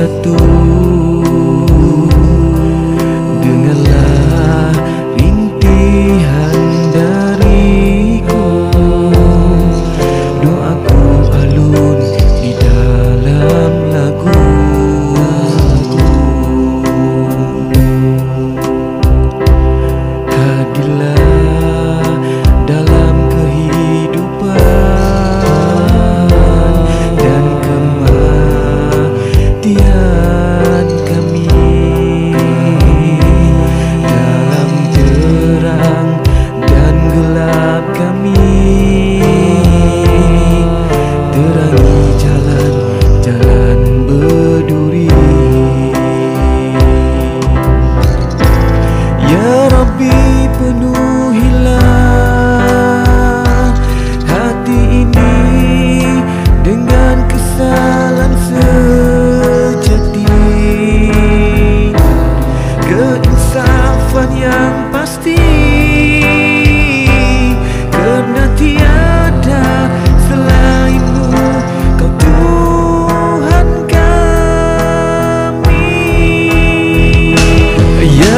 satu. Dengarlah rintihan dariku, doaku alun di dalam lagu. Hadirlah dalam kehidupan dan kematian kami, dalam terang dan gelap kami. Terangi jalan-jalan berduri. Ya Rabbi, penuhilah hati ini dengan kesalahan sejati, keinsafan yang pasti, karena tiada selainmu, Kau Tuhan kami. Ya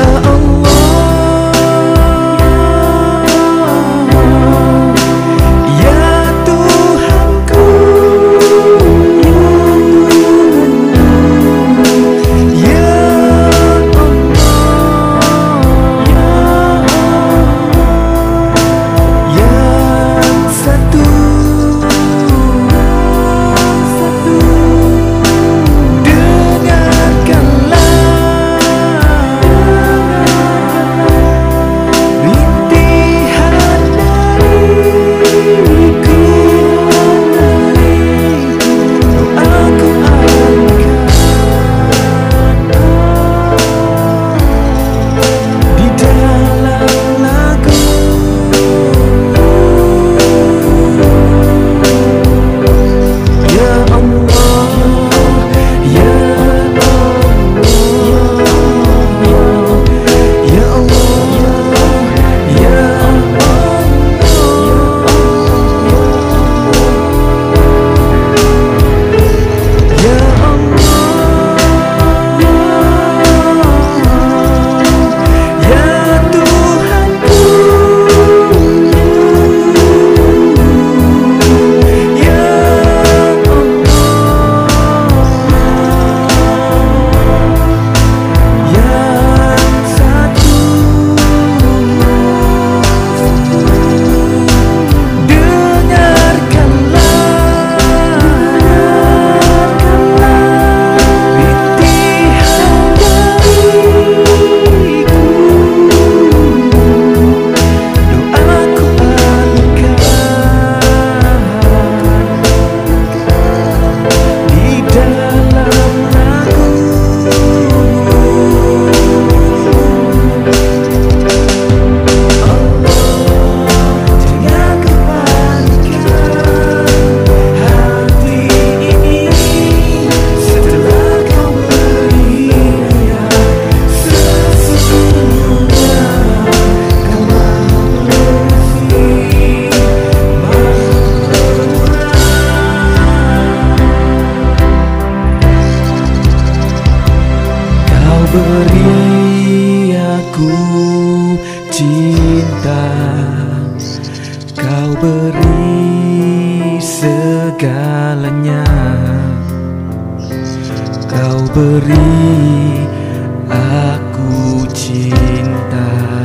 beri aku cinta, Kau beri segalanya, Kau beri aku cinta.